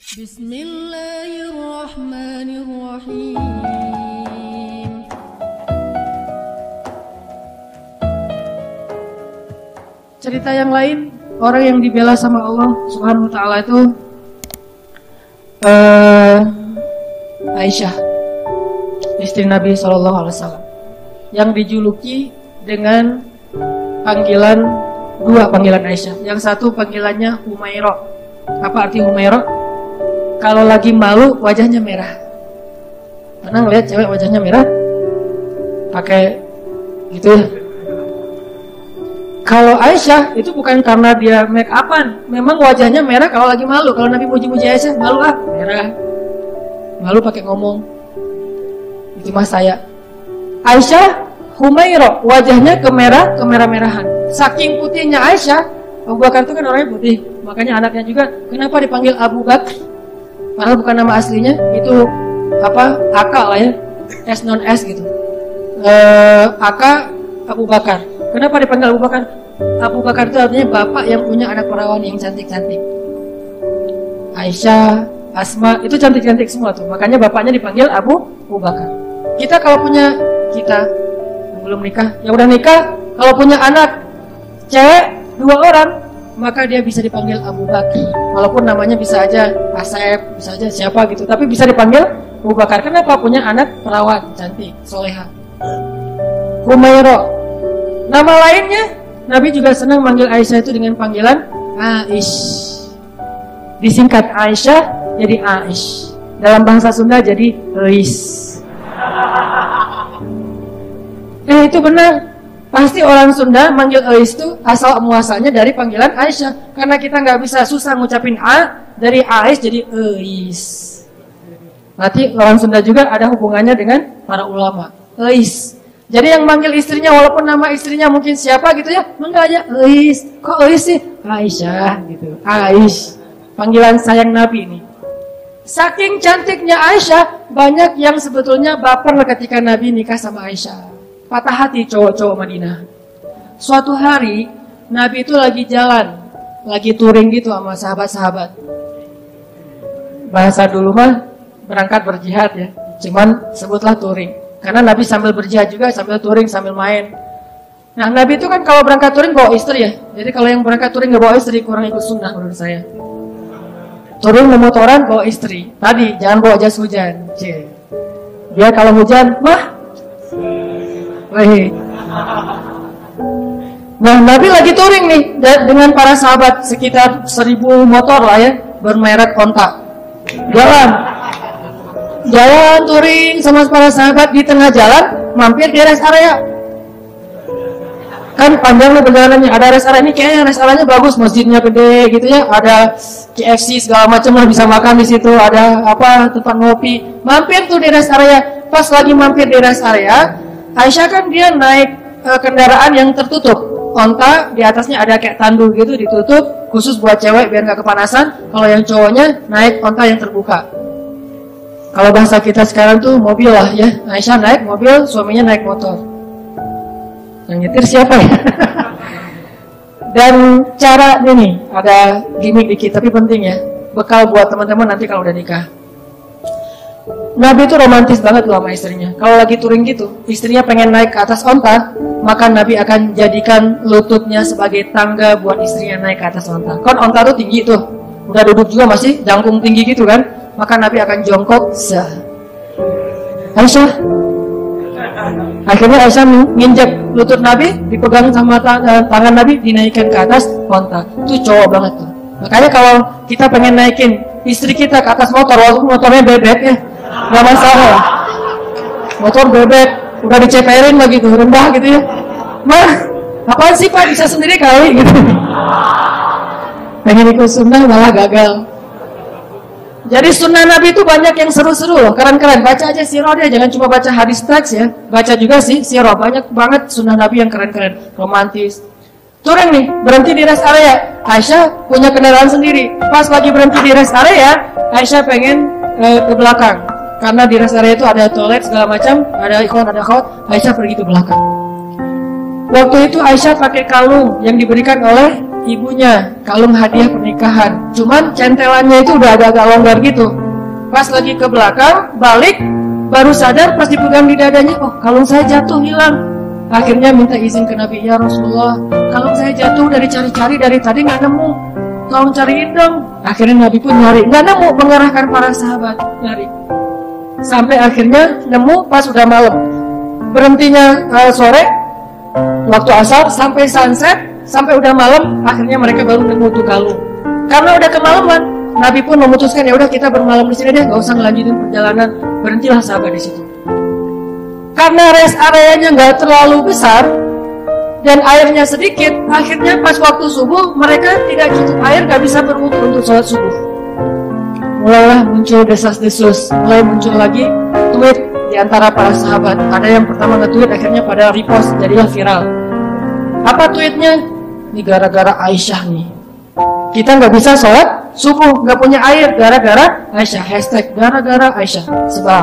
Bismillahirrahmanirrahim. Cerita yang lain, orang yang dibela sama Allah Subhanahu wa taala itu Aisyah, istri Nabi SAW, yang dijuluki dengan dua panggilan Aisyah. Yang satu panggilannya Humairah. Apa arti Humairah? Kalau lagi malu wajahnya merah. Pernah ngeliat cewek wajahnya merah? Pakai gitu ya. Kalau Aisyah itu bukan karena dia make upan, memang wajahnya merah kalau lagi malu. Kalau Nabi muji-muji Aisyah, malu merah. Malu pakai ngomong. Itu mas saya. Aisyah Humairah, wajahnya kemerah-merahan. Saking putihnya Aisyah, Abu Bakar itu kan orangnya putih, makanya anaknya juga kenapa dipanggil Abu Bakar? Padahal bukan nama aslinya, itu Aka lah ya, S non S gitu. Aka Abu Bakar. Kenapa dipanggil Abu Bakar? Abu Bakar itu artinya bapak yang punya anak perawan yang cantik-cantik. Aisyah, Asma, itu cantik-cantik semua tuh. Makanya bapaknya dipanggil Abu Bakar. Kita kalau punya yang belum nikah, yang udah nikah, kalau punya anak cewek 2 orang, maka dia bisa dipanggil Abu Bakar. Walaupun namanya bisa aja Asep, bisa aja siapa gitu, tapi bisa dipanggil Abu Bakar. Kenapa? Punya anak perawan cantik, soleha. Humairah. Nama lainnya, Nabi juga senang manggil Aisyah itu dengan panggilan Aish. Disingkat Aisyah jadi Aish. Dalam bahasa Sunda jadi Eis. Itu benar. Pasti orang Sunda manggil Eis itu asal muasalnya dari panggilan Aisyah. Karena kita nggak bisa susah ngucapin A, dari Aish jadi Eis. Nanti orang Sunda juga ada hubungannya dengan para ulama. Eis. Jadi yang manggil istrinya walaupun nama istrinya mungkin siapa gitu ya, enggak aja Eis. Kok Eis sih? Aisyah gitu. Aish. Panggilan sayang Nabi ini. Saking cantiknya Aisyah, banyak yang sebetulnya baper ketika Nabi nikah sama Aisyah. Patah hati cowok-cowok Madinah. Suatu hari Nabi itu lagi jalan, lagi touring gitu sama sahabat-sahabat. Bahasa dulu mah berangkat berjihad ya, cuman sebutlah touring. Karena Nabi sambil berjihad juga, sambil touring, sambil main. Nah Nabi itu kan kalau berangkat touring bawa istri ya. Jadi kalau yang berangkat touring gak bawa istri, kurang ikut sunnah menurut saya. Touring memotoran bawa istri. Tadi jangan bawa jas hujan. Dia kalau hujan, Nah Nabi lagi touring nih dengan para sahabat, sekitar 1000 motor lah ya, bermerek Honda. Jalan touring sama para sahabat. Di tengah jalan mampir di rest area. Kan panjang nih perjalanannya, ada rest area. Ini kayaknya rest area-nya bagus, masjidnya gede gitu ya, ada KFC segala macam lah, bisa makan di situ, ada tempat ngopi. Mampir tuh di rest area. Pas lagi mampir di rest area, Aisyah kan dia naik kendaraan yang tertutup. Onta di atasnya ada kayak tandu gitu ditutup, khusus buat cewek biar nggak kepanasan. Kalau yang cowoknya naik onta yang terbuka. Kalau bahasa kita sekarang tuh mobil lah ya. Aisyah naik mobil, suaminya naik motor. Yang nyetir siapa ya? Dan cara ini ada gimmick dikit tapi penting ya. Bekal buat teman-teman nanti kalau udah nikah. Nabi itu romantis banget loh sama istrinya. Kalau lagi touring gitu, istrinya pengen naik ke atas onta, maka Nabi akan jadikan lututnya sebagai tangga buat istrinya naik ke atas onta. Kan onta tuh tinggi tuh, udah duduk juga masih jangkung tinggi gitu kan, maka Nabi akan jongkok. Aisyah, akhirnya Aisyah nginjek lutut Nabi, dipegang sama tangan Nabi, dinaikkan ke atas onta. Itu cowok banget tuh. Makanya kalau kita pengen naikin istri kita ke atas motor, walaupun motornya bebek ya, gak masalah. Motor bebek, udah diceperin lagi tuh, rendah gitu ya. Apaan sih Pak, bisa sendiri kali gitu. Pengen ikut sunnah malah gagal. Jadi sunnah Nabi itu banyak yang seru-seru loh, keren-keren. Baca aja sirah dia, jangan cuma baca hadis teks ya. Baca juga sih sirah, banyak banget sunnah Nabi yang keren-keren, romantis. Touring nih, berhenti di rest area. Aisyah punya kendaraan sendiri. Pas lagi berhenti di rest area, Aisyah pengen ke belakang. Karena di rest area itu ada toilet segala macam, ada ikhwan, ada akhwat. Aisyah pergi ke belakang. Waktu itu Aisyah pakai kalung yang diberikan oleh ibunya kalung hadiah pernikahan. Cuman centelannya itu udah agak-agak longgar gitu. Pas lagi ke belakang, balik, baru sadar pas dipegang di dadanya, oh kalung saya jatuh hilang. Akhirnya minta izin ke Nabi, ya Rasulullah, kalung saya jatuh dari cari-cari dari tadi nggak nemu, tolong cariin dong. Akhirnya Nabi pun nyari, nggak nemu, mengarahkan para sahabat nyari. Sampai akhirnya nemu pas udah malam. Berhentinya sore, waktu asar sampai sunset, sampai udah malam, akhirnya mereka baru nemu tuh kalung. Karena udah kemalaman, Nabi pun memutuskan ya udah kita bermalam di sini deh, nggak usah ngelanjutin perjalanan. Berhentilah sahabat di situ. Karena rest areanya nggak terlalu besar dan airnya sedikit, akhirnya pas waktu subuh mereka tidak cukup air, nggak bisa berwudu untuk sholat subuh. Mulailah muncul desas-desus, mulai muncul lagi tweet di antara para sahabat. Ada yang pertama nge-tweet, akhirnya pada repost, jadilah viral. Apa tweetnya? Ini gara-gara Aisyah nih. Kita nggak bisa sholat subuh, nggak punya air gara-gara Aisyah. Hashtag gara-gara Aisyah sebar.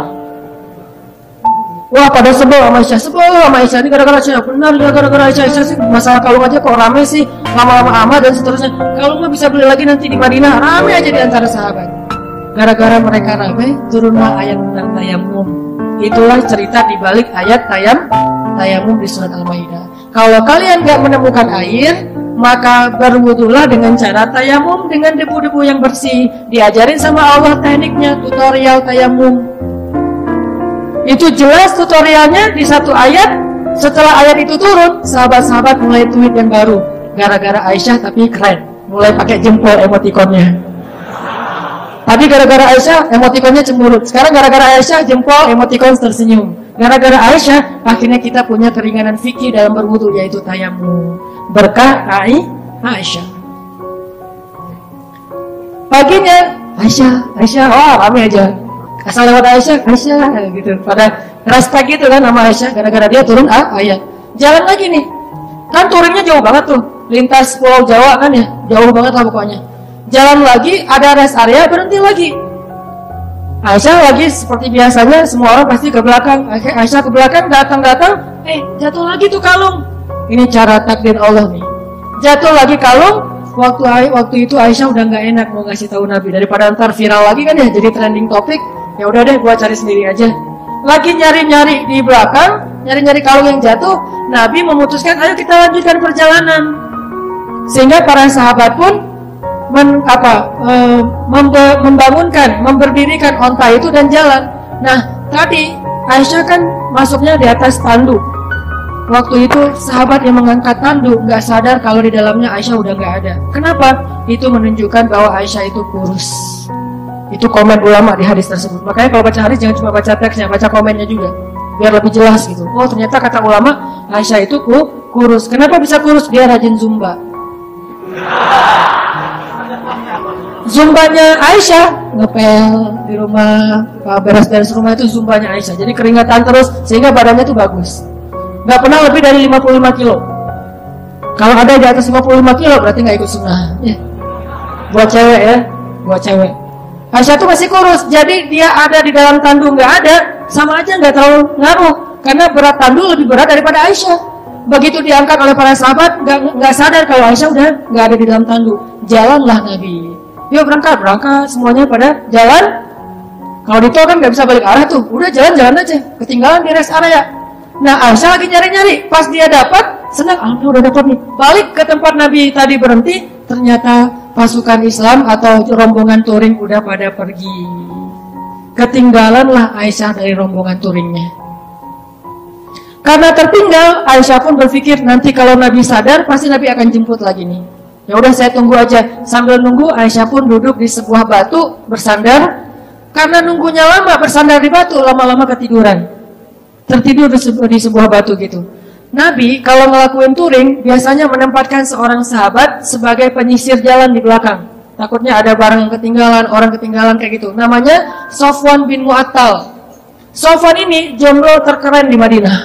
Wah, pada sebel sama Aisyah, ini gara-gara Aisyah. Benar, gara-gara Aisyah sih. Masalah kalung aja kok rame sih, lama-lama amat dan seterusnya. Kalung mah bisa beli lagi nanti di Madinah, rame aja di antara sahabat. Gara-gara mereka rame, turunlah ayat tentang tayamum. Itulah cerita di balik ayat tayamum di surat Al-Maidah. Kalau kalian nggak menemukan air, maka berwudulah dengan cara tayamum dengan debu-debu yang bersih. Diajarin sama Allah tekniknya, tutorial tayamum. Itu jelas tutorialnya di satu ayat. Setelah ayat itu turun, sahabat-sahabat mulai tweet yang baru. Gara-gara Aisyah tapi keren. Mulai pakai jempol emotikonnya. Tadi gara-gara Aisyah emotikonnya cemberut. Sekarang gara-gara Aisyah jempol emotikon tersenyum. Gara-gara Aisyah akhirnya kita punya keringanan fikih dalam berwudu, yaitu tayamum. Berkah Aisyah. Paginya Aisyah, oh rame aja. Asal lewat Aisyah gitu. Pada respect gitu kan sama Aisyah, gara-gara dia turun ayat. Jalan lagi nih, kan touringnya jauh banget tuh, lintas Pulau Jawa kan ya, jauh banget lah pokoknya. Jalan lagi, ada rest area, berhenti lagi. Aisyah lagi seperti biasanya, semua orang pasti ke belakang. Aisyah ke belakang, datang, jatuh lagi tuh kalung. Ini cara takdir Allah nih. Jatuh lagi kalung. Waktu itu Aisyah udah nggak enak mau ngasih tahu Nabi, daripada ntar viral lagi kan ya, jadi trending topik. Ya udah deh, gua cari sendiri aja. Lagi nyari-nyari di belakang, nyari-nyari kalung yang jatuh. Nabi memutuskan, ayo kita lanjutkan perjalanan. Sehingga para sahabat pun memberdirikan onta itu dan jalan. Nah, tadi Aisyah kan masuknya di atas tanduk. Waktu itu sahabat yang mengangkat tanduk nggak sadar kalau di dalamnya Aisyah udah nggak ada. Kenapa? Itu menunjukkan bahwa Aisyah itu kurus. Itu komen ulama di hadis tersebut. Makanya kalau baca hadis jangan cuma baca teksnya, baca komennya juga, biar lebih jelas gitu. Oh ternyata kata ulama Aisyah itu kurus. Kenapa bisa kurus? Dia rajin zumba. Zumbanya Aisyah ngepel di rumah, beres-beres rumah itu zumbanya Aisyah. Jadi keringatan terus sehingga badannya tuh bagus. Gak pernah lebih dari 55 kilo. Kalau ada di atas 55 kilo berarti gak ikut sunnah ya. Buat cewek ya, buat cewek. Aisyah tuh masih kurus, jadi dia ada di dalam tanduk gak ada, sama aja gak terlalu ngaruh. Karena berat tanduk lebih berat daripada Aisyah. Begitu diangkat oleh para sahabat, gak sadar kalau Aisyah udah gak ada di dalam tanduk. Jalanlah Nabi. Yuk berangkat, semuanya pada jalan. Kalau di tol kan gak bisa balik arah tuh, udah jalan-jalan aja, ketinggalan di rest area. Nah Aisyah lagi nyari-nyari, pas dia dapat, senang, alhamdulillah udah dapat nih. Balik ke tempat Nabi tadi berhenti, ternyata pasukan Islam atau rombongan touring udah pada pergi. Ketinggalanlah Aisyah dari rombongan touringnya. Karena tertinggal, Aisyah pun berpikir nanti kalau Nabi sadar, pasti Nabi akan jemput lagi nih. Ya udah saya tunggu aja. Sambil nunggu, Aisyah pun duduk di sebuah batu bersandar. Karena nunggunya lama bersandar di batu, lama-lama ketiduran. Tertidur di sebuah batu gitu. Nabi kalau ngelakuin touring biasanya menempatkan seorang sahabat sebagai penyisir jalan di belakang. Takutnya ada barang yang ketinggalan, orang ketinggalan kayak gitu. Namanya Sofwan bin Mu'attal. Sofwan ini jomblo terkeren di Madinah.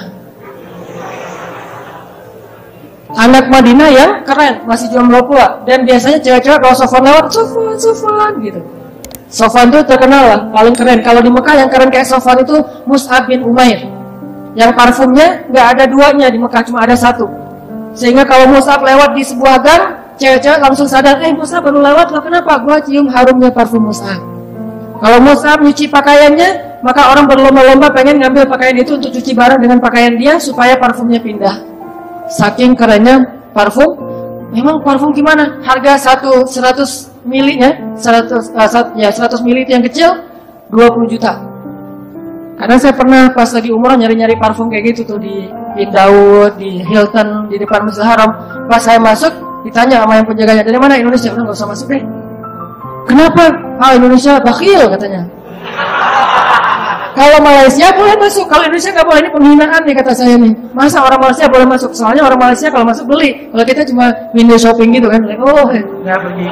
Anak Madinah yang keren, masih jomblo pula. Dan biasanya cewek-cewek kalau Sofwan lewat, Sofwan gitu. Sofwan itu terkenal lah, paling keren. Kalau di Mekah yang keren kayak Sofwan itu Mus'ab bin Umair. Yang parfumnya nggak ada duanya di Mekah, cuma ada satu. Sehingga kalau Mus'ab lewat di sebuah gang, cewek-cewek langsung sadar, Mus'ab baru lewat loh, kenapa? Gua cium harumnya parfum Mus'ab. Kalau Mus'ab nyuci pakaiannya, maka orang berlomba-lomba pengen ngambil pakaian itu untuk cuci bareng dengan pakaian dia supaya parfumnya pindah. Saking kerennya parfum. Memang parfum gimana? Harga 100 milinya, 100 mili itu yang kecil 20 juta. Karena saya pernah pas lagi umroh nyari-nyari parfum kayak gitu tuh di Bin Daud, di Hilton, di depan Masjidil Haram. Pas saya masuk, ditanya sama yang penjaganya, dari mana? Indonesia. Udah nggak usah masuk deh. Kenapa? Indonesia bakhil katanya. Kalau Malaysia boleh masuk, kalau Indonesia nggak boleh. Ini penghinaan nih kata saya nih. Masa orang Malaysia boleh masuk? Soalnya orang Malaysia kalau masuk beli. Kalau kita cuma window shopping gitu kan. Nggak pergi.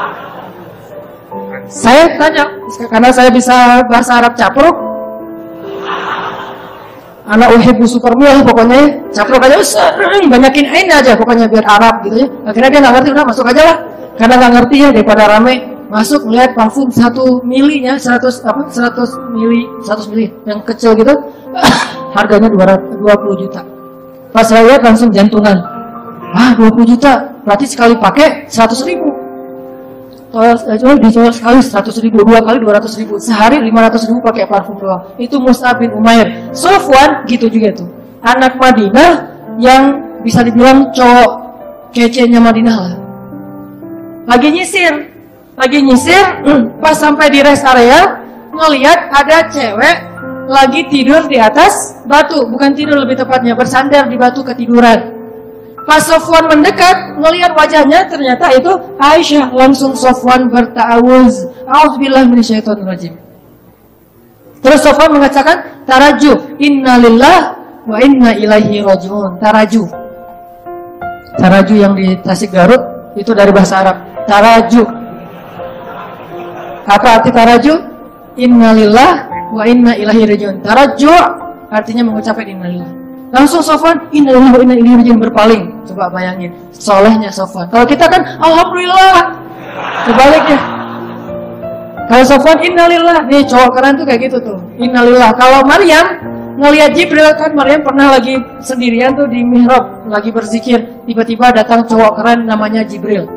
Saya tanya, karena saya bisa bahasa Arab capruk. Anak uhibbu supermil pokoknya capruk aja sering banyakin ain aja pokoknya biar Arab gitu ya. Akhirnya dia nggak ngerti, udah masuk aja lah. Karena nggak ngerti ya daripada rame. Masuk melihat parfum 1 milinya 100 mili yang kecil gitu harganya 20 juta. Pas saya lihat langsung jantungan. 20 juta berarti sekali pakai 100 ribu. Cuma dijual sekali 100 ribu, 2 kali 200 ribu, sehari 500 ribu pakai parfum doang. Itu Mus'ab bin Umair. Sofwan gitu juga tuh, anak Madinah yang bisa dibilang cowok kece-nya Madinah lah. Lagi nyisir, pas sampai di rest area ngelihat ada cewek lagi tidur di atas batu, bukan tidur lebih tepatnya bersandar di batu ketiduran. Pas Sofwan mendekat, melihat wajahnya, ternyata itu Aisyah. Langsung Sofwan berta'awuz, a'udzubillahi minasyaitonirrajim. Terus Sofwan mengatakan, taraju, innalillah wa inna ilaihi raji'un. Taraju yang di Tasik Garut itu dari bahasa Arab. Taraju. Apa arti taraju? Innalillah wa inna ilaihi raji'un. Taraju artinya mengucapkan innalillah. Langsung Sofwan, innalillahi wa inna ilaihi raji'un, berpaling. Coba bayangin, solehnya Sofwan. Kalau kita kan, alhamdulillah. Sebaliknya. Kalau Sofwan, innalillah. Nih cowok keren tuh kayak gitu tuh. Innalillah. Kalau Maryam, ngelihat Jibril kan, Maryam pernah lagi sendirian tuh di mihrab, lagi berzikir. Tiba-tiba datang cowok keren namanya Jibril.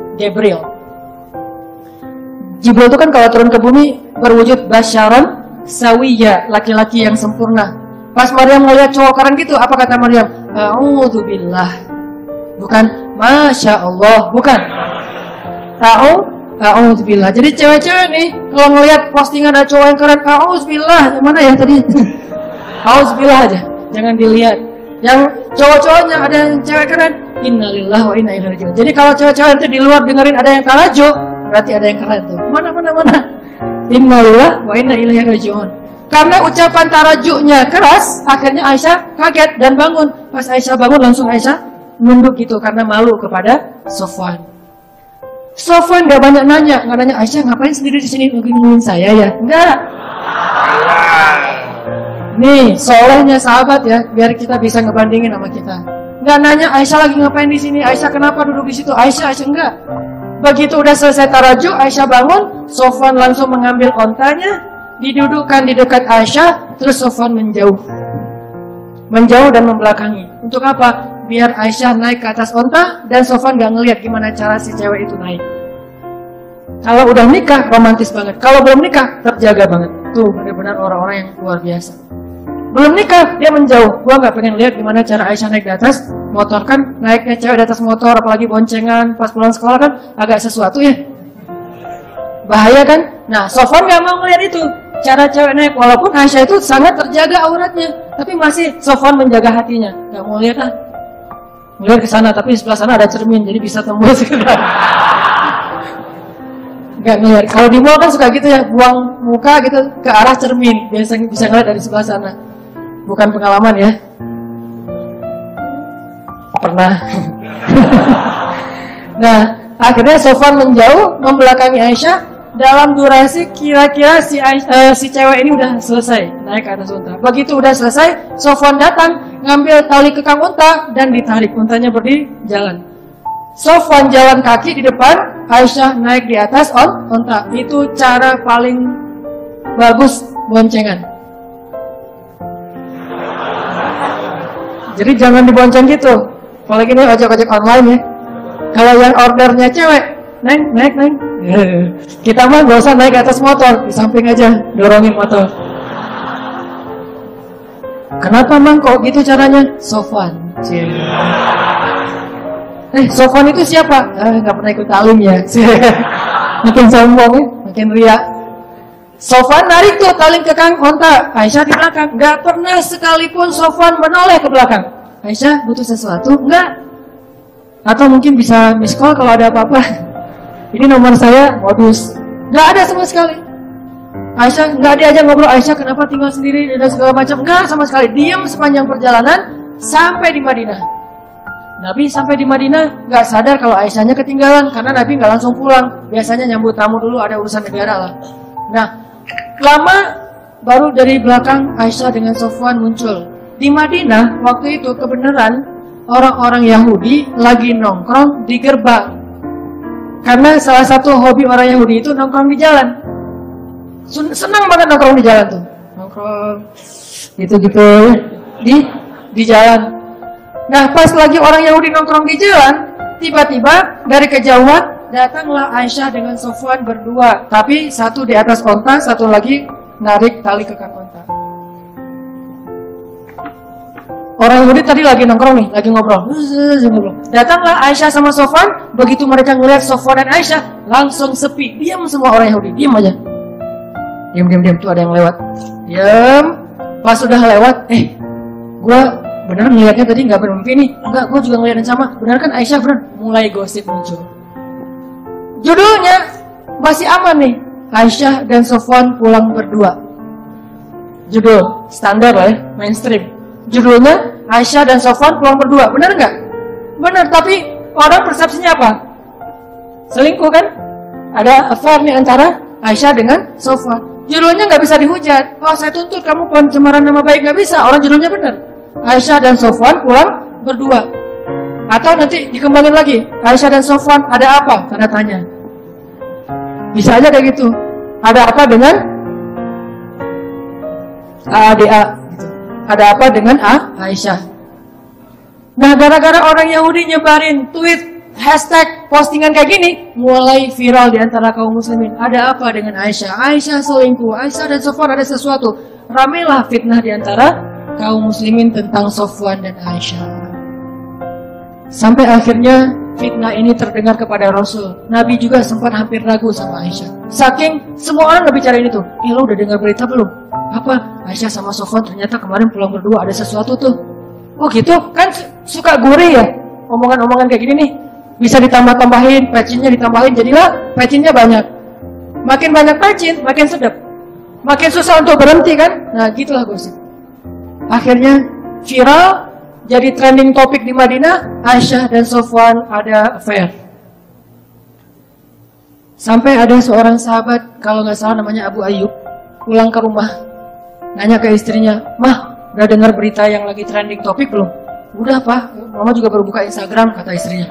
Jibril itu kan kalau turun ke bumi, berwujud basyaron sawiyya, laki-laki yang sempurna. Pas Maryam melihat cowok keren gitu, apa kata Maryam? A'udzubillah. Bukan Masya Allah, bukan. A'udzubillah. Jadi cewek-cewek nih, kalau ngelihat postingan ada cowok yang keren, a'udzubillah. Yang mana ya tadi? A'udzubillah aja, jangan dilihat. Yang cowok-cowoknya ada yang cewek keren, innalillah wa inna ilaihi raji'un. Jadi kalau cewek-cewek itu di luar dengerin ada yang tarajuk, berarti ada yang keren tuh. Mana. Innalillah wa inna ilaihi raji'un. Karena ucapan tarajuknya keras, akhirnya Aisyah kaget dan bangun. Pas Aisyah bangun, langsung Aisyah nunduk gitu karena malu kepada Sofwan. Sofwan gak banyak nanya, Aisyah ngapain sendiri di sini nungguin saya ya? Enggak. Nih, solehnya sahabat ya, biar kita bisa ngebandingin sama kita. Enggak nanya Aisyah lagi ngapain di sini, Aisyah kenapa duduk di situ? Aisyah enggak. Begitu udah selesai tarajuk, Aisyah bangun, Sofwan langsung mengambil ontanya, didudukkan di dekat Aisyah, terus Sofwan menjauh dan membelakangi. Untuk apa? Biar Aisyah naik ke atas onta dan Sofwan gak ngelihat gimana cara si cewek itu naik. Kalau udah nikah romantis banget, kalau belum nikah terjaga banget. Tuh benar-benar orang-orang yang luar biasa. Belum nikah dia menjauh. Gua gak pengen lihat gimana cara Aisyah naik di atas motor, kan naiknya cewek di atas motor apalagi boncengan pas pulang sekolah kan agak sesuatu ya, bahaya kan. Nah Sofwan gak mau ngeliat itu cara cewek naik, walaupun Aisyah itu sangat terjaga auratnya, tapi masih Sofwan menjaga hatinya, gak mau lihat lah. Melihat ke sana, tapi di sebelah sana ada cermin, jadi bisa tembus. Gak ngeliat. Kalau di mall kan suka gitu ya, buang muka gitu ke arah cermin, biasa bisa ngeliat dari sebelah sana. Bukan pengalaman ya. Pernah. Nah, akhirnya Sofwan menjauh, membelakangi Aisyah. Dalam durasi kira-kira si cewek ini udah selesai naik ke atas unta. Begitu udah selesai, Sofwan datang ngambil tali kekang unta dan ditarik, untanya berdiri jalan. Sofwan jalan kaki di depan, Aisyah naik di atas unta. Itu cara paling bagus boncengan. Jadi jangan dibonceng gitu. Apalagi ini ojek-ojek online ya. Kalau yang ordernya cewek, naik. Kita mah gak usah naik ke atas motor, di samping aja, dorongin motor. Kenapa Mang kok gitu caranya? Sofwan. Sofwan itu siapa? Gak pernah ikut talim ya. Makin sombong ya, makin ria. Sofwan narik tuh tali ke kang onta, Aisyah di belakang. Gak pernah sekalipun Sofwan menoleh ke belakang. Aisyah butuh sesuatu? Enggak. Atau mungkin bisa miss call kalau ada apa-apa. Ini nomor saya, modus. Gak ada sama sekali. Aisyah gak diajak ngobrol, Aisyah kenapa tinggal sendiri dan segala macam. Enggak sama sekali. Diam sepanjang perjalanan sampai di Madinah. Nabi sampai di Madinah gak sadar kalau Aisyahnya ketinggalan, karena Nabi gak langsung pulang. Biasanya nyambut tamu dulu, ada urusan negara lah. Nah, lama baru dari belakang Aisyah dengan Sofwan muncul. Di Madinah waktu itu kebenaran orang-orang Yahudi lagi nongkrong di gerbang. Karena salah satu hobi orang Yahudi itu nongkrong di jalan. Senang banget nongkrong di jalan tuh. Nongkrong gitu-gitu di jalan. Nah, pas lagi orang Yahudi nongkrong di jalan, tiba-tiba dari kejauhan datanglah Aisyah dengan Sofwan berdua. Tapi satu di atas onta, satu lagi narik tali ke kaki onta. Orang Yahudi tadi lagi nongkrong nih, lagi ngobrol. Datanglah Aisyah sama Sofwan. Begitu mereka ngelihat Sofwan dan Aisyah, langsung sepi. Diam semua orang Yahudi, diam aja. Diam, tuh ada yang lewat. Diam. Pas sudah lewat, gua benar ngelihatnya tadi nggak bermimpi nih. Enggak, gua juga ngeliat yang sama. Benar kan Aisyah, benar? Mulai gosip muncul. Judulnya masih aman nih. Aisyah dan Sofwan pulang berdua. Judul standar lah ya, mainstream. Judulnya Aisyah dan Sofwan pulang berdua. Benar nggak? Benar, tapi orang persepsinya apa? Selingkuh kan? Ada affair nih antara Aisyah dengan Sofwan. Judulnya nggak bisa dihujat. Oh, saya tuntut kamu pencemaran nama baik, nggak bisa. Orang judulnya benar. Aisyah dan Sofwan pulang berdua. Atau nanti dikembangin lagi. Aisyah dan Sofwan ada apa? Tanda tanya. Bisa aja kayak gitu. Ada apa dengan ADA? Gitu. Ada apa dengan Aisyah? Nah, gara-gara orang Yahudi nyebarin tweet, hashtag, postingan kayak gini, mulai viral di antara kaum muslimin. Ada apa dengan Aisyah? Aisyah selingkuh, Aisyah dan Sofwan ada sesuatu. Ramailah fitnah di antara kaum muslimin tentang Sofwan dan Aisyah. Sampai akhirnya fitnah ini terdengar kepada Rasul. Nabi juga sempat hampir ragu sama Aisyah. Saking semua orang ngebicarain itu. Lo udah dengar berita belum? Apa? Aisyah sama Sofwan ternyata kemarin pulang berdua, ada sesuatu tuh. Oh gitu? Kan suka gurih ya? Omongan-omongan kayak gini nih. Bisa ditambah-tambahin, pecinnya ditambahin, jadilah pecinnya banyak. Makin banyak pecin, makin sedap. Makin susah untuk berhenti kan? Nah gitulah gosip. Akhirnya viral, jadi trending topik di Madinah. Aisyah dan Sofwan ada affair. Sampai ada seorang sahabat, kalau nggak salah namanya Abu Ayyub, pulang ke rumah, nanya ke istrinya, "Mah, udah dengar berita yang lagi trending topik belum?" "Udah Pak, Mama juga baru buka Instagram," kata istrinya.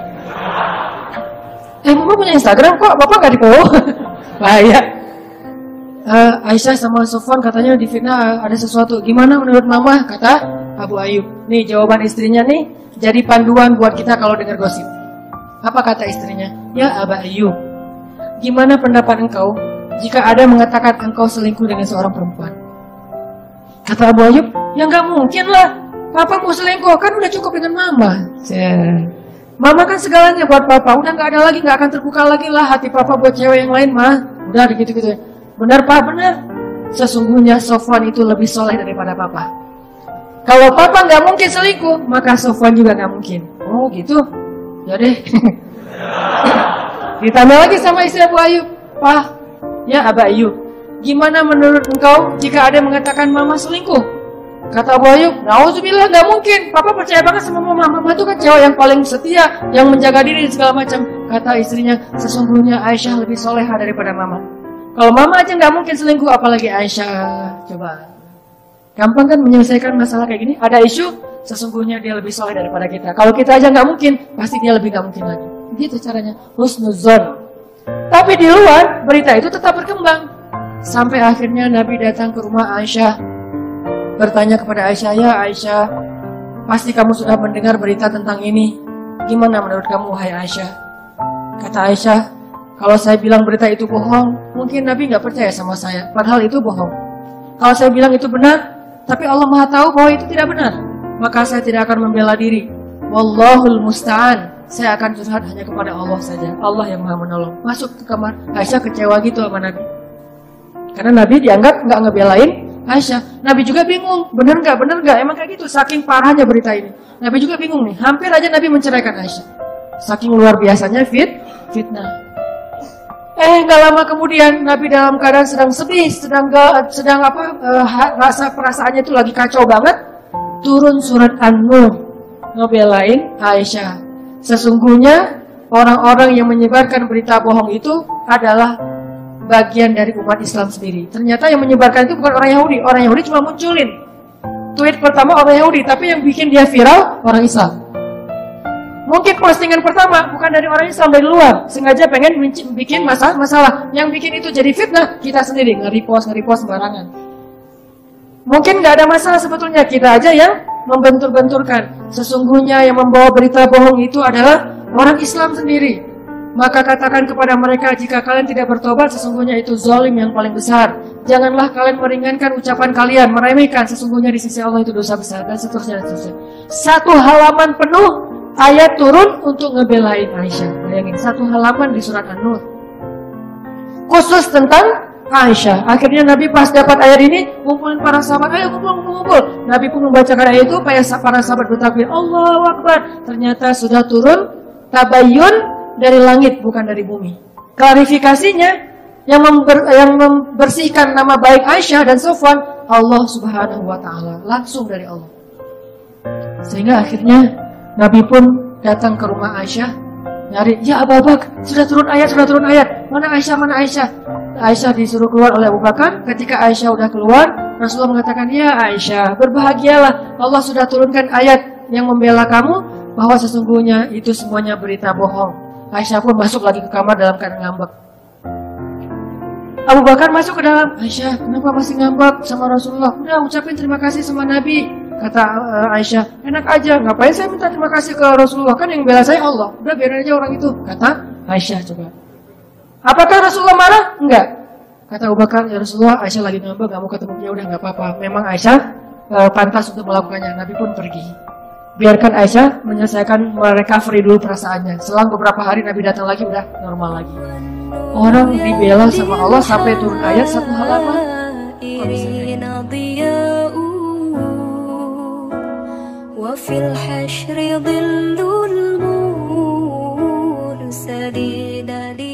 Mama punya Instagram kok, Bapak nggak di-follow?" Bahaya. Aisyah sama Sofwan katanya di fitnah ada sesuatu. Gimana menurut Mama? Kata Abu Ayyub. Nih jawaban istrinya nih, jadi panduan buat kita kalau dengar gosip. Apa kata istrinya? "Ya Abu Ayyub, gimana pendapat engkau jika ada mengatakan engkau selingkuh dengan seorang perempuan?" Kata Abu Ayyub, "Ya nggak mungkin lah. Papa mau selingkuh, kan udah cukup dengan Mama." Mama kan segalanya buat Papa. Udah nggak ada lagi, nggak akan terbuka lagi lah hati Papa buat cewek yang lain, mah. Udah gitu-gitu. Benar Pak, benar. Sesungguhnya Sofwan itu lebih soleh daripada Papa. Kalau Papa nggak mungkin selingkuh, maka Sofwan juga nggak mungkin. Oh gitu. Ya deh. Ditanya lagi sama istri Abu Ayyub, "Pak, ya Abu Ayyub, gimana menurut engkau jika ada yang mengatakan Mama selingkuh?" Kata Abu Ayyub, "Nauzubillah, nggak mungkin. Papa percaya banget sama Mama. Mama itu kan cewek yang paling setia, yang menjaga diri segala macam." Kata istrinya, "Sesungguhnya Aisyah lebih soleha daripada Mama. Kalau Mama aja nggak mungkin selingkuh, apalagi Aisyah." Coba, gampang kan menyelesaikan masalah kayak gini? Ada isu, sesungguhnya dia lebih soleh daripada kita. Kalau kita aja nggak mungkin, pasti dia lebih nggak mungkin lagi. Gitu caranya, husnuzon. Tapi di luar berita itu tetap berkembang. Sampai akhirnya Nabi datang ke rumah Aisyah, bertanya kepada Aisyah, "Ya Aisyah, pasti kamu sudah mendengar berita tentang ini. Gimana menurut kamu, wahai Aisyah?" Kata Aisyah, kalau saya bilang berita itu bohong, mungkin Nabi nggak percaya sama saya. Padahal itu bohong. Kalau saya bilang itu benar, tapi Allah Maha tahu bahwa itu tidak benar, maka saya tidak akan membela diri. Wallahul musta'an. Saya akan curhat hanya kepada Allah saja. Allah yang Maha menolong. Masuk ke kamar. Aisyah kecewa gitu sama Nabi. Karena Nabi dianggap nggak ngebelain Aisyah. Nabi juga bingung. Bener nggak? Emang kayak gitu. Saking parahnya berita ini. Nabi juga bingung nih. Hampir aja Nabi menceraikan Aisyah. Saking luar biasanya fitnah. Nggak lama kemudian Nabi dalam keadaan sedang sedih, rasa perasaannya itu lagi kacau banget. Turun surat An-Nur ngebelain Aisyah. Sesungguhnya orang-orang yang menyebarkan berita bohong itu adalah bagian dari umat Islam sendiri. Ternyata yang menyebarkan itu bukan orang Yahudi. Orang Yahudi cuma munculin tweet pertama orang Yahudi, tapi yang bikin dia viral orang Islam. Mungkin postingan pertama bukan dari orang Islam, dari luar, sengaja pengen bikin masalah. Yang bikin itu jadi fitnah kita sendiri, nge-repost sembarangan. Mungkin nggak ada masalah sebetulnya, kita aja yang membentur-benturkan. Sesungguhnya yang membawa berita bohong itu adalah orang Islam sendiri. Maka katakan kepada mereka, jika kalian tidak bertobat, sesungguhnya itu zalim yang paling besar. Janganlah kalian meringankan ucapan kalian, meremehkan. Sesungguhnya di sisi Allah itu dosa besar, dan seterusnya. Satu halaman penuh ayat turun untuk ngebelain Aisyah. Bayangin, satu halaman di surat An-Nur khusus tentang Aisyah. Akhirnya Nabi pas dapat ayat ini, ngumpulin para sahabat, ayo ngumpul. Nabi pun membacakan ayat itu, para sahabat bertakbir, Allahu Akbar. Ternyata sudah turun tabayyun dari langit, bukan dari bumi. Klarifikasinya, yang membersihkan nama baik Aisyah dan Sofwan, Allah Subhanahu wa Ta'ala, langsung dari Allah. Sehingga akhirnya Nabi pun datang ke rumah Aisyah, nyari, ya Abu Bakar, sudah turun ayat. Mana Aisyah? Aisyah disuruh keluar oleh Abu Bakar. Ketika Aisyah udah keluar, Rasulullah mengatakan, ya Aisyah, berbahagialah, Allah sudah turunkan ayat yang membela kamu, bahwa sesungguhnya itu semuanya berita bohong. Aisyah pun masuk lagi ke kamar dalam keadaan ngambek. Abu Bakar masuk ke dalam, Aisyah, kenapa masih ngambek sama Rasulullah? Udah ucapin terima kasih sama Nabi. Kata Aisyah, enak aja, ngapain saya minta terima kasih ke Rasulullah, kan yang bela saya Allah. Udah biarin aja orang itu. Kata Aisyah. Coba, apakah Rasulullah marah? Enggak. Kata Abu Bakar, ya Rasulullah, Aisyah lagi ngambek, gak mau ketemu dia. Udah gak apa-apa, memang Aisyah pantas untuk melakukannya. Nabi pun pergi. Biarkan Aisyah menyelesaikan, merecovery dulu perasaannya. Selang beberapa hari Nabi datang lagi, udah normal lagi. Orang dibela sama Allah sampai turun ayat satu halaman. Kok bisa وفي الحشر ظل المرسلين